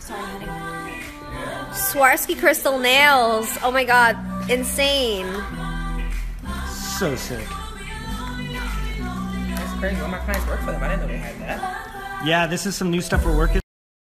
Sorry, honey. Swarovski crystal nails. Oh my god, insane. So sick. That's crazy. All my clients work for them. I didn't know they had that. Yeah, this is some new stuff we're working.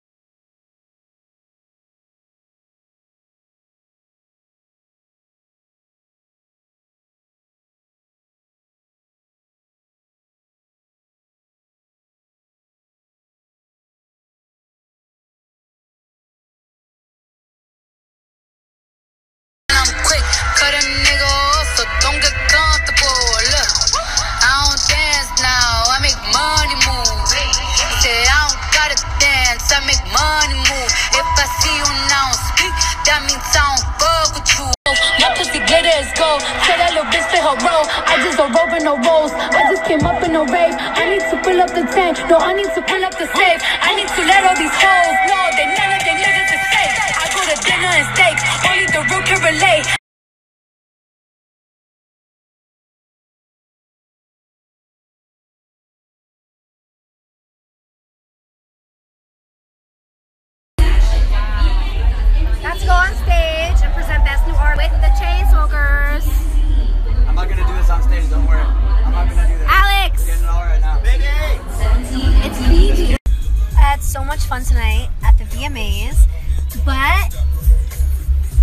Cut a nigga off, so don't get comfortable. Look, I don't dance now, I make money move. Say I don't gotta dance, I make money move. If I see you now speak, that means I don't fuck with you. My pussy glitter is gold. Tell that little bitch play her role. I just don't roll with no rolls. I just came up in a rave. I need to fill up the tank. No, I need to fill up the safe. I need to let all these hoes know that none of their niggas is safe. I go to dinner and steak. Only the real can relate. Let's go on stage and present Best New Art with the Chainsmokers. I'm not gonna do this on stage, don't worry. I'm not gonna do this. Alex! I'm getting it all right now. It's PG. I had so much fun tonight at the VMAs, but I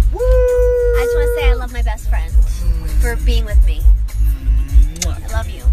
just want to say I love my best friend for being with me. I love you.